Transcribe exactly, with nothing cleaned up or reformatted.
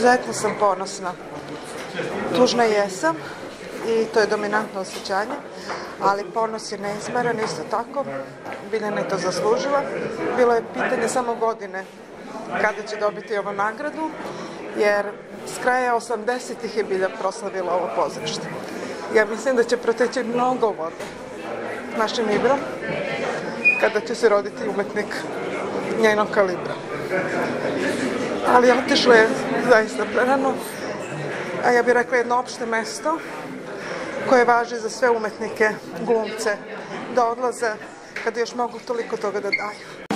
Izuzetno sam ponosna. Tužna jesam i to je dominantno osjećanje, ali ponos je neizmeren, isto tako. Biljana je to zaslužila. Bilo je pitanje samo godine kada će dobiti ovu nagradu, jer s kraja osamdesetih je Bilja proslavila ovo pozorište. Ja mislim da će proteći mnogo vode našim Ibrom kada će se roditi umetnik njenog kalibra. Ali otišlo je zaista prerano, a ja bih rekla jedno opšte mesto koje važi za sve umetnike, glumce, da odlaze kada još mogu toliko toga da daju.